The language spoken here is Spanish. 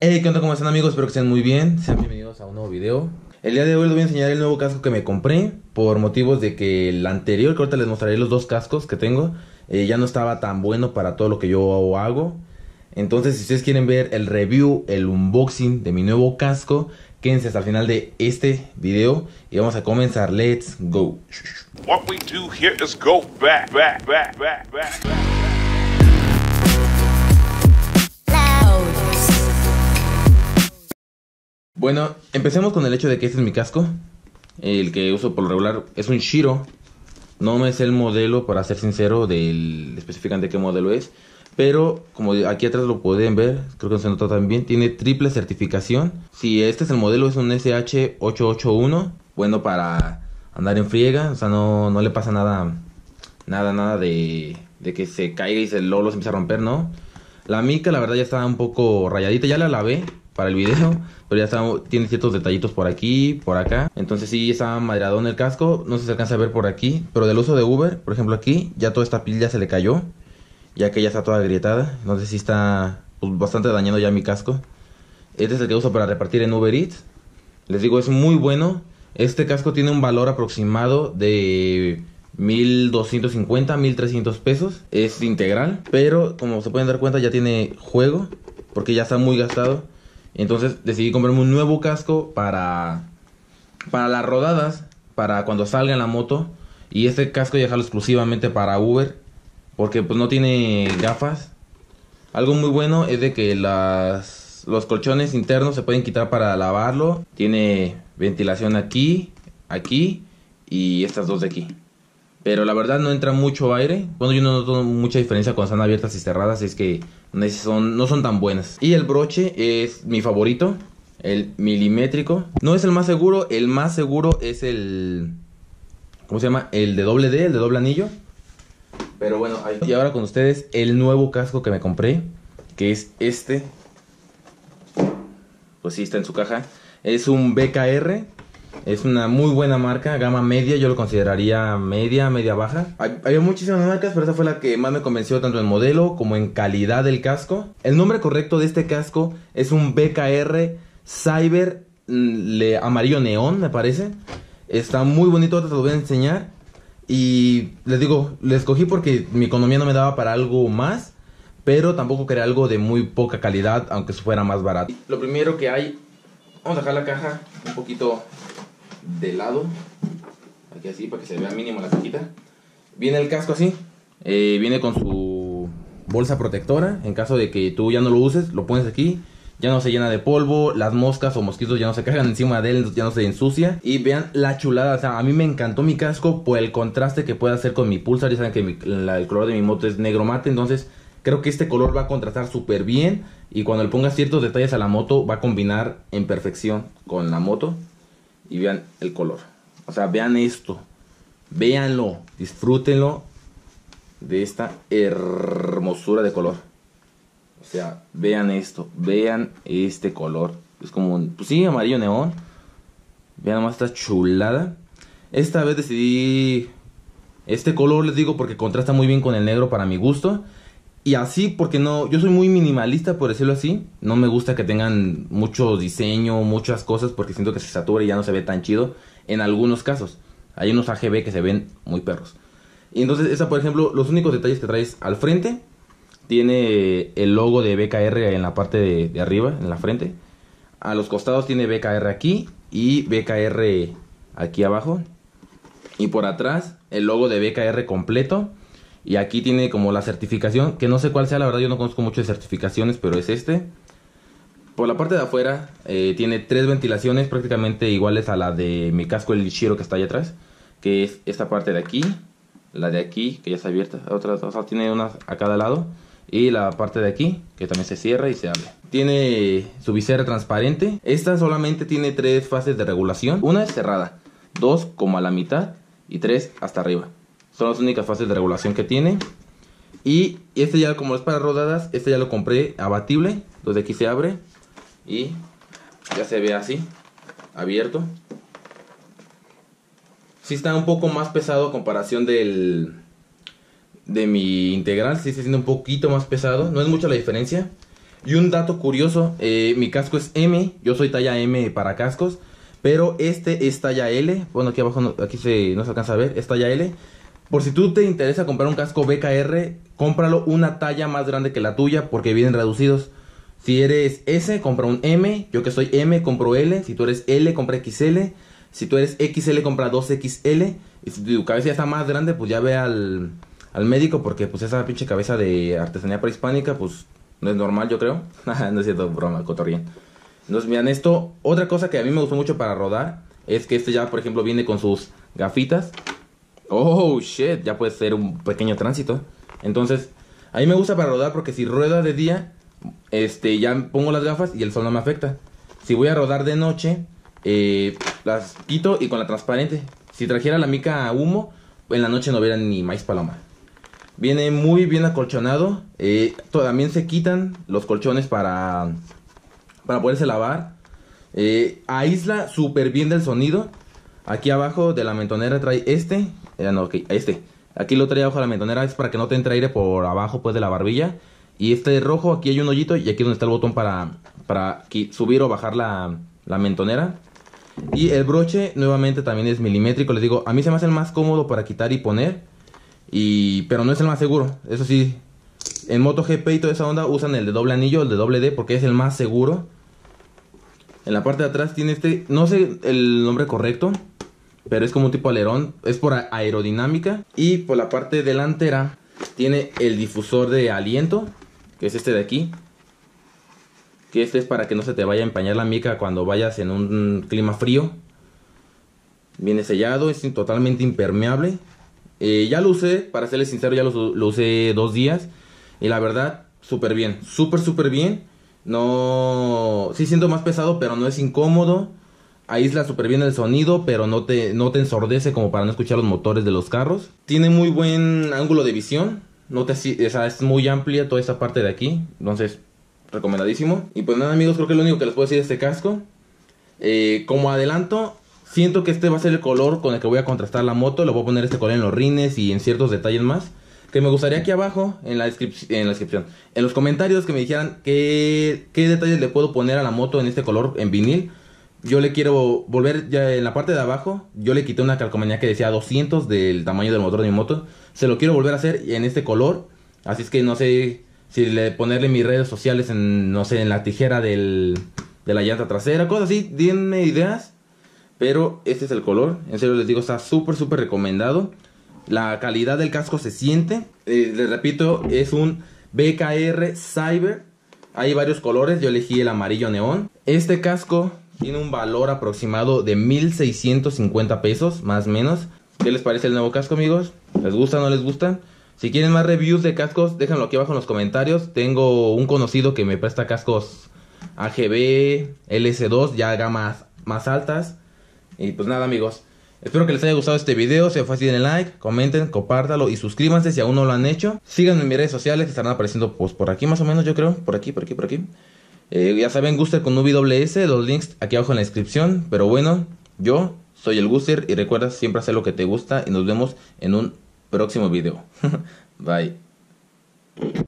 Hey, ¿qué onda? ¿Cómo están, amigos? Espero que estén muy bien. Sean bienvenidos a un nuevo video. El día de hoy les voy a enseñar el nuevo casco que me compré por motivos de que el anterior, que ahorita les mostraré los dos cascos que tengo, ya no estaba tan bueno para todo lo que yo hago. Entonces, si ustedes quieren ver el review, el unboxing de mi nuevo casco, quédense hasta el final de este video y vamos a comenzar. Let's go. What we do here is go back. Bueno, empecemos con el hecho de que este es mi casco. El que uso por lo regular es un Shiro. No me sé el modelo, para ser sincero, específicamente qué modelo es. Pero como aquí atrás lo pueden ver, creo que no se nota tan bien, tiene triple certificación. Si este es el modelo, es un SH881. Bueno, para andar en friega, o sea, no le pasa nada de que se caiga y luego se empieza a romper, ¿no? La mica, la verdad, ya está un poco rayadita, ya la lavé para el video, pero ya está, tiene ciertos detallitos por aquí, por acá. Entonces sí, está madreadón el casco, no sé si se alcanza a ver por aquí, pero del uso de Uber, por ejemplo aquí, ya toda esta piel ya se le cayó, ya que ya está toda agrietada. Entonces sí está pues, bastante dañado ya mi casco. Este es el que uso para repartir en Uber Eats. Les digo, es muy bueno. Este casco tiene un valor aproximado de 1250, 1300 pesos. Es integral, pero como se pueden dar cuenta ya tiene juego, porque ya está muy gastado. Entonces decidí comprarme un nuevo casco para las rodadas, para cuando salga en la moto. Y este casco ya dejarlo exclusivamente para Uber, porque pues no tiene gafas. Algo muy bueno es de que los colchones internos se pueden quitar para lavarlo. Tiene ventilación aquí, aquí y estas dos de aquí. Pero la verdad no entra mucho aire. Bueno, yo no noto mucha diferencia cuando están abiertas y cerradas. Es que no son tan buenas. Y el broche es mi favorito, el milimétrico. No es el más seguro. El más seguro es el... ¿cómo se llama? El de doble D, el de doble anillo. Pero bueno, ahí. Y ahora con ustedes el nuevo casco que me compré, que es este. Pues sí, está en su caja. Es un BKR. Es una muy buena marca, gama media, yo lo consideraría media baja. Había muchísimas marcas, pero esa fue la que más me convenció tanto en modelo como en calidad del casco. El nombre correcto de este casco es un BKR Cyber amarillo neón, me parece. Está muy bonito, ahora te lo voy a enseñar. Y les digo, lo escogí porque mi economía no me daba para algo más, pero tampoco quería algo de muy poca calidad, aunque fuera más barato. Lo primero que hay, vamos a dejar la caja un poquito de lado, aquí así, para que se vea mínimo la cajita. Viene el casco así, viene con su bolsa protectora. En caso de que tú ya no lo uses, lo pones aquí, ya no se llena de polvo, las moscas o mosquitos ya no se cagan encima de él, ya no se ensucia. Y vean la chulada, o sea, a mí me encantó mi casco por el contraste que puede hacer con mi Pulsar. Ya saben que el color de mi moto es negro mate, entonces creo que este color va a contrastar súper bien. Y cuando le pongas ciertos detalles a la moto, va a combinar en perfección con la moto. Y vean el color. O sea, vean esto. Véanlo. Disfrútenlo de esta hermosura de color. O sea, vean esto. Vean este color. Es como un, pues sí, amarillo neón. Vean nomás esta chulada. Esta vez decidí este color, les digo, porque contrasta muy bien con el negro para mi gusto. Y así porque yo soy muy minimalista, por decirlo así. No me gusta que tengan mucho diseño, muchas cosas, porque siento que se satura y ya no se ve tan chido. En algunos casos hay unos AGB que se ven muy perros. Y entonces esa, por ejemplo, los únicos detalles que traes al frente, tiene el logo de BKR en la parte de arriba, en la frente. A los costados tiene BKR aquí y BKR aquí abajo. Y por atrás el logo de BKR completo. Y aquí tiene como la certificación, que no sé cuál sea, la verdad yo no conozco mucho de certificaciones, pero es este. Por la parte de afuera tiene 3 ventilaciones prácticamente iguales a la de mi casco, el Shiro, que está allá atrás. Que es esta parte de aquí, la de aquí, que ya está abierta, o sea, tiene una a cada lado. Y la parte de aquí, que también se cierra y se abre. Tiene su visera transparente. Esta solamente tiene 3 fases de regulación. Una es cerrada, 2 como a la mitad y 3 hasta arriba. Son las únicas fases de regulación que tiene. Y este ya, como es para rodadas, este ya lo compré abatible. Entonces aquí se abre y ya se ve así, abierto. Sí está un poco más pesado a comparación de mi integral. Sí se siente un poquito más pesado. No es mucha la diferencia, Y un dato curioso, mi casco es M, yo soy talla M para cascos, pero este es talla L. Bueno, aquí abajo no se alcanza a ver, es talla L. Por si tú te interesa comprar un casco BKR, cómpralo una talla más grande que la tuya porque vienen reducidos. Si eres S, compra un M. Yo que soy M, compro L. Si tú eres L, compra XL. Si tú eres XL, compra 2XL. Y si tu cabeza ya está más grande, pues ya ve al médico, porque pues esa pinche cabeza de artesanía prehispánica, pues no es normal, yo creo. No es cierto, broma, cotorría. Entonces, miren esto. Otra cosa que a mí me gustó mucho para rodar es que este ya, por ejemplo, viene con sus gafitas. Oh, shit, ya puede ser un pequeño tránsito. Entonces, a mí me gusta para rodar porque si rueda de día, ya pongo las gafas y el sol no me afecta. Si voy a rodar de noche, las quito y con la transparente. Si trajera la mica a humo, en la noche no hubiera ni maíz paloma. Viene muy bien acolchonado. También se quitan los colchones para poderse lavar. Aísla súper bien del sonido. Aquí abajo de la mentonera trae Aquí lo trae abajo de la mentonera, es para que no te entre aire por abajo pues de la barbilla. Y este rojo, aquí hay un hoyito y aquí es donde está el botón para subir o bajar la mentonera. Y el broche nuevamente también es milimétrico. Les digo, a mí se me hace el más cómodo para quitar y poner, pero no es el más seguro. Eso sí, en MotoGP y toda esa onda usan el de doble anillo, el de doble D, porque es el más seguro. En la parte de atrás tiene no sé el nombre correcto, pero es como un tipo alerón, es por aerodinámica. Y por la parte delantera tiene el difusor de aliento, que es este de aquí. Que este es para que no se te vaya a empañar la mica cuando vayas en un clima frío. Viene sellado, es totalmente impermeable. Ya lo usé, para serles sincero, ya lo usé 2 días. Y la verdad, súper bien, súper bien. No, sí siento más pesado, pero no es incómodo. Aísla súper bien el sonido, pero no te ensordece como para no escuchar los motores de los carros. Tiene muy buen ángulo de visión. Es muy amplia toda esta parte de aquí. Entonces, recomendadísimo. Y pues nada, amigos, creo que es lo único que les puedo decir de este casco. Como adelanto, siento que este va a ser el color con el que voy a contrastar la moto. Le voy a poner este color en los rines y en ciertos detalles más. Que me gustaría aquí abajo, en la descripción, en los comentarios, que me dijeran qué detalles le puedo poner a la moto en este color, en vinil. Yo le quiero volver, ya en la parte de abajo, yo le quité una calcomanía que decía 200 del tamaño del motor de mi moto. Se lo quiero volver a hacer en este color. Así es que no sé si ponerle mis redes sociales en la tijera de la llanta trasera, cosas así. Denme ideas. Pero este es el color. En serio les digo, está súper recomendado. La calidad del casco se siente. Les repito, es un BKR Cyber. Hay varios colores, yo elegí el amarillo neón. Este casco tiene un valor aproximado de 1,650 pesos, más o menos. ¿Qué les parece el nuevo casco, amigos? ¿Les gusta o no les gusta? Si quieren más reviews de cascos, déjenlo aquí abajo en los comentarios. Tengo un conocido que me presta cascos AGB, LS2, ya gamas más altas. Y pues nada, amigos, espero que les haya gustado este video. Si fue así, denle like, comenten, compártalo y suscríbanse si aún no lo han hecho. Síganme en mis redes sociales que estarán apareciendo pues por aquí más o menos, yo creo. Por aquí. Ya saben, Guster con WS, los links aquí abajo en la descripción. Pero bueno, yo soy el Guster y recuerda siempre hacer lo que te gusta. Y nos vemos en un próximo video. Bye.